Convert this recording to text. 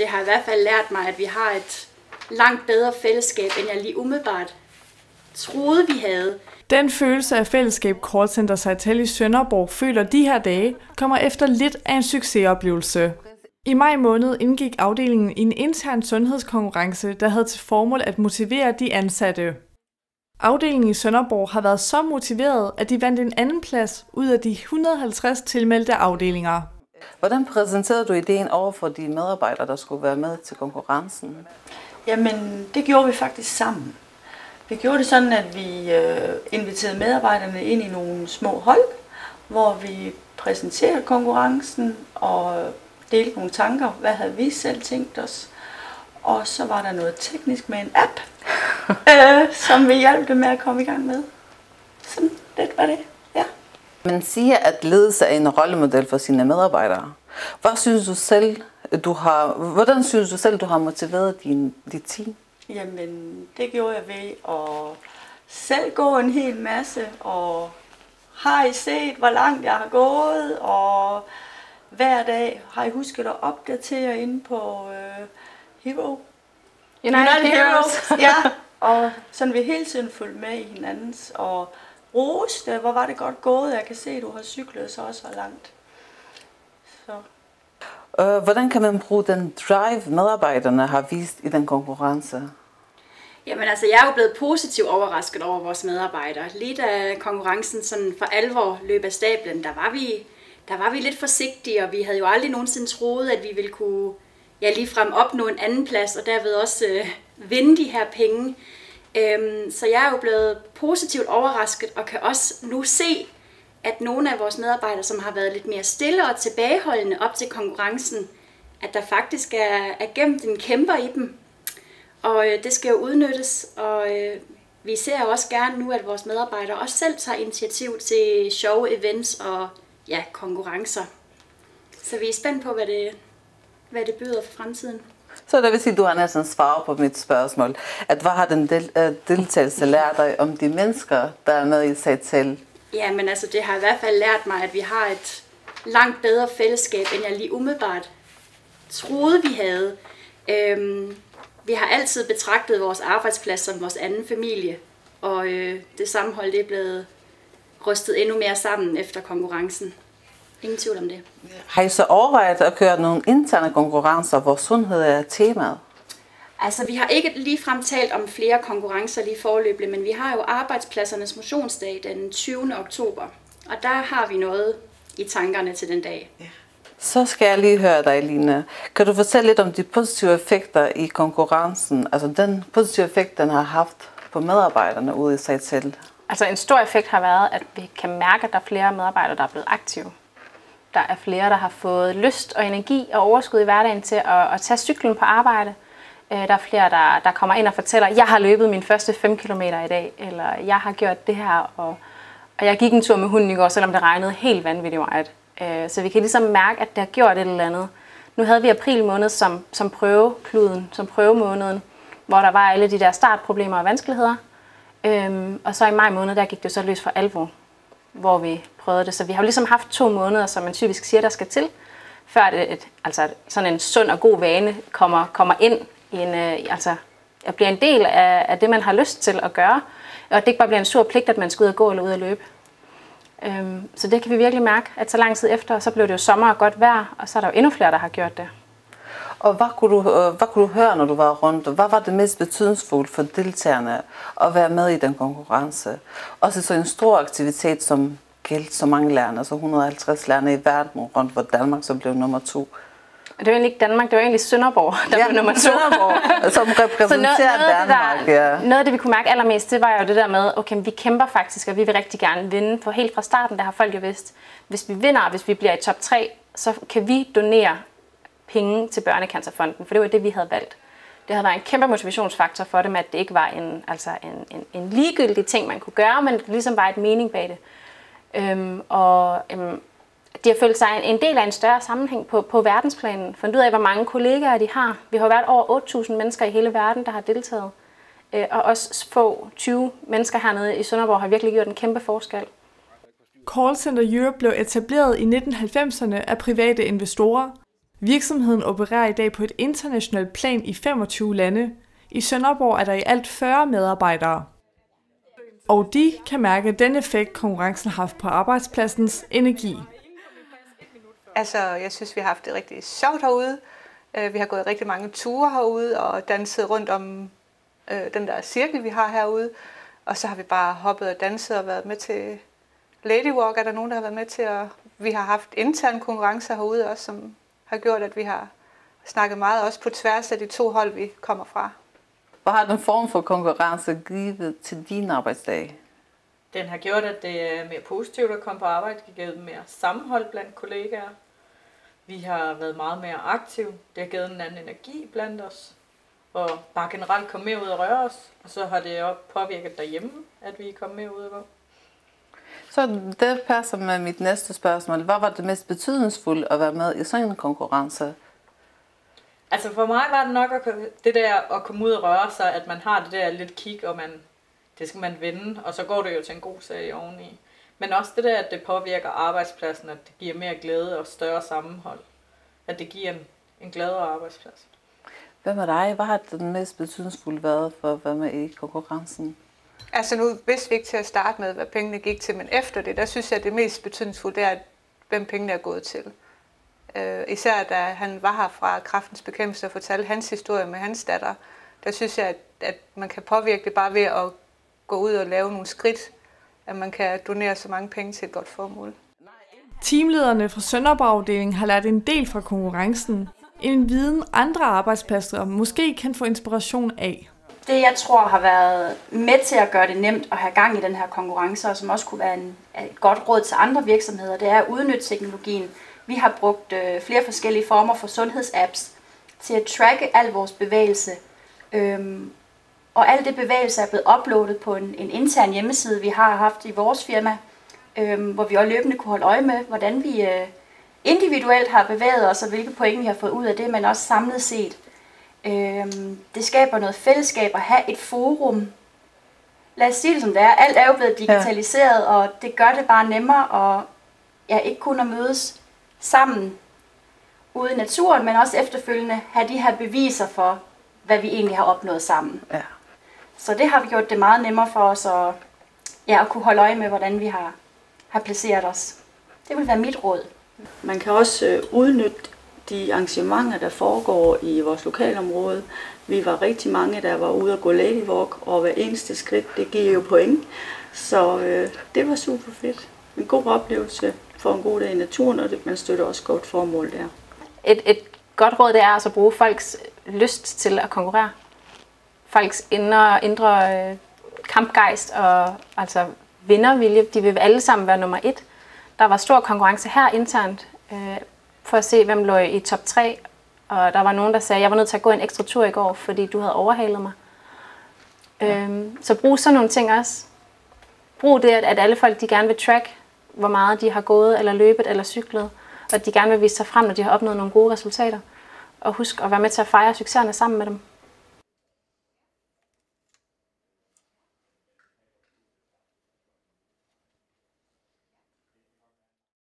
det har i hvert fald lært mig, at vi har et langt bedre fællesskab, end jeg lige umiddelbart troede, vi havde. Den følelse af fællesskab Callcenter Sitel i Sønderborg føler de her dage, kommer efter lidt af en succesoplevelse. I maj måned indgik afdelingen i en intern sundhedskonkurrence, der havde til formål at motivere de ansatte. Afdelingen i Sønderborg har været så motiveret, at de vandt en anden plads ud af de 150 tilmeldte afdelinger. Hvordan præsenterede du ideen over for de medarbejdere, der skulle være med til konkurrencen? Jamen, det gjorde vi faktisk sammen. Vi gjorde det sådan, at vi inviterede medarbejderne ind i nogle små hold, hvor vi præsenterede konkurrencen og delte nogle tanker. Hvad havde vi selv tænkt os? Og så var der noget teknisk med en app, som vi hjalp dem med at komme i gang med. Sådan lidt var det, ja. Man siger, at ledelse er en rollemodel for sine medarbejdere. Hvordan synes du selv, du har motiveret dit team? Jamen, det gjorde jeg ved at selv gå en hel masse, og har I set, hvor langt jeg har gået, og hver dag har I husket at opdatere inde på United Heroes. Ja, og sådan vi hele tiden følge med i hinandens, og roste, hvor var det godt gået, jeg kan se, at du har cyklet så også langt. Så. Hvordan kan man bruge den drive, medarbejderne har vist i den konkurrence? Jamen altså, jeg er jo blevet positivt overrasket over vores medarbejdere. Lige da konkurrencen sådan for alvor løb af stablen, der var vi lidt forsigtige, og vi havde jo aldrig nogensinde troet, at vi ville kunne ligefrem opnå en anden plads, og derved også vinde de her penge. Så jeg er jo blevet positivt overrasket, og kan også nu se, at nogle af vores medarbejdere, som har været lidt mere stille og tilbageholdende op til konkurrencen, at der faktisk er gemt en kæmper i dem. Og det skal jo udnyttes, og vi ser også gerne nu, at vores medarbejdere også selv tager initiativ til sjove events og konkurrencer. Så vi er spændt på, hvad det byder for fremtiden. Så det vil sige, at du har næsten svaret på mit spørgsmål. Hvad har den deltagelse lært dig om de mennesker, der er med i Sitel? Ja, men altså, det har i hvert fald lært mig, at vi har et langt bedre fællesskab, end jeg lige umiddelbart troede, vi havde. Vi har altid betragtet vores arbejdsplads som vores anden familie, og det sammenhold det er blevet rystet endnu mere sammen efter konkurrencen. Ingen tvivl om det. Har I så overvejet at køre nogle interne konkurrencer, hvor sundhed er temaet? Altså, vi har ikke ligefrem talt om flere konkurrencer lige forløbig, men vi har jo Arbejdspladsernes Motionsdag den 20. oktober, og der har vi noget i tankerne til den dag. Ja. Så skal jeg lige høre dig, Line. Kan du fortælle lidt om de positive effekter i konkurrencen, altså den positive effekt, den har haft på medarbejderne ude i Sitel? Altså en stor effekt har været, at vi kan mærke, at der er flere medarbejdere, der er blevet aktive. Der er flere, der har fået lyst og energi og overskud i hverdagen til at tage cyklen på arbejde. Der er flere, der kommer ind og fortæller, jeg har løbet min første 5 kilometer i dag, eller jeg har gjort det her, og jeg gik en tur med hunden i går, selvom det regnede helt vanvittigt meget. Så vi kan ligesom mærke, at det har gjort et eller andet. Nu havde vi april måned som prøvekluden, som prøvemåneden, hvor der var alle de der startproblemer og vanskeligheder. Og så i maj måned, der gik det så løs for alvor, hvor vi prøvede det. Så vi har jo ligesom haft 2 måneder, som man typisk siger, der skal til, før altså sådan en sund og god vane kommer ind i at blive en del af det, man har lyst til at gøre. Og det ikke bare bliver en sur pligt, at man skal ud og gå eller ud og løbe. Så det kan vi virkelig mærke, at så lang tid efter, så blev det jo sommer og godt vejr, og så er der jo endnu flere, der har gjort det. Og hvad kunne du høre, når du var rundt? Hvad var det mest betydningsfuldt for deltagerne at være med i den konkurrence? Også så en stor aktivitet, som gældte så mange lande, altså 150 lande i verden rundt, hvor Danmark så blev nummer 2. Det var egentlig ikke Danmark, det var egentlig Sønderborg, der blev nummer 2. Sønderborg, som repræsenterer Danmark. Noget af det, vi kunne mærke allermest, det var jo det der med, okay, vi kæmper faktisk, og vi vil rigtig gerne vinde. For helt fra starten, der har folk jo vidst, hvis vi vinder, hvis vi bliver i top 3, så kan vi donere penge til Børnecancerfonden, for det var det, vi havde valgt. Det havde været en kæmpe motivationsfaktor for dem, at det ikke var en ligegyldig ting, man kunne gøre, men det ligesom var et mening bag det. De har følt sig en del af en større sammenhæng på verdensplanen. Fundet ud af, hvor mange kollegaer de har. Vi har været over 8.000 mennesker i hele verden, der har deltaget. Og også få 20 mennesker hernede i Sønderborg har virkelig gjort en kæmpe forskel. Callcenter Europe blev etableret i 1990'erne af private investorer. Virksomheden opererer i dag på et internationalt plan i 25 lande. I Sønderborg er der i alt 40 medarbejdere. Og de kan mærke den effekt, konkurrencen har haft på arbejdspladsens energi. Altså, jeg synes, vi har haft det rigtig sjovt herude. Vi har gået rigtig mange ture herude og danset rundt om den der cirkel, vi har herude. Og så har vi bare hoppet og danset og været med til Ladywalk, er der nogen, der har været med til. Og vi har haft interne konkurrencer herude også, som har gjort, at vi har snakket meget også på tværs af de 2 hold, vi kommer fra. Hvad har den form for konkurrence givet til din arbejdsdag? Den har gjort, at det er mere positivt at komme på arbejde. Det har givet mere sammenhold blandt kollegaer. Vi har været meget mere aktive. Det har givet en anden energi blandt os. Og bare generelt komme mere ud og røre os. Og så har det også påvirket derhjemme, at vi er kommet mere ud og gå. Så det passer med mit næste spørgsmål. Hvad var det mest betydningsfulde at være med i sådan en konkurrence? Altså for mig var det nok det der at komme ud og røre sig, at man har det der lidt kick, og det skal man vinde, og så går det jo til en god sag oveni. Men også det der, at det påvirker arbejdspladsen, at det giver mere glæde og større sammenhold. At det giver en gladere arbejdsplads. Hvad med dig? Hvad har den mest betydningsfulde været for at være med i konkurrencen? Altså nu vidste vi ikke til at starte med, hvad pengene gik til, men efter det, der synes jeg, at det mest betydningsfulde er, hvem pengene er gået til. Især da han var her fra Kræftens Bekæmpelse og fortalte hans historie med hans datter, der synes jeg, at man kan påvirke det bare ved at gå ud og lave nogle skridt, at man kan donere så mange penge til et godt formål. Teamlederne fra Sønderborg-afdelingen har lært en del fra konkurrencen. En viden andre arbejdspladser måske kan få inspiration af. Det, jeg tror har været med til at gøre det nemt at have gang i den her konkurrence, og som også kunne være et godt råd til andre virksomheder, det er at udnytte teknologien. Vi har brugt flere forskellige former for sundhedsapps til at tracke al vores bevægelse. Og al det bevægelse er blevet uploadet på en intern hjemmeside, vi har haft i vores firma, hvor vi også løbende kunne holde øje med, hvordan vi individuelt har bevæget os, og hvilke point vi har fået ud af det, men også samlet set. Det skaber noget fællesskab at have et forum. Lad os sige det som det er. Alt er jo blevet digitaliseret, og det gør det bare nemmere at ikke kun at mødes sammen ude i naturen, men også efterfølgende have de her beviser for, hvad vi egentlig har opnået sammen. Ja. Så det har vi gjort det meget nemmere for os at kunne holde øje med, hvordan vi har placeret os. Det vil være mit råd. Man kan også udnytte de arrangementer, der foregår i vores lokalområde. Vi var rigtig mange, der var ude og gå Ladywalk, og hver eneste skridt, det giver jo point. Så det var super fedt. En god oplevelse for en god dag i naturen, og man støtter også godt formål der. Et godt råd, det er altså at bruge folks lyst til at konkurrere. Folks indre kampgejst og altså vindervilje, de vil alle sammen være nummer 1. Der var stor konkurrence her internt for at se, hvem lå i top 3. Og der var nogen, der sagde, at jeg var nødt til at gå en ekstra tur i går, fordi du havde overhalet mig. Så brug sådan nogle ting også. Brug det, at alle folk de gerne vil track, hvor meget de har gået, eller løbet, eller cyklet. Og at de gerne vil vise sig frem, når de har opnået nogle gode resultater. Og husk at være med til at fejre succeserne sammen med dem.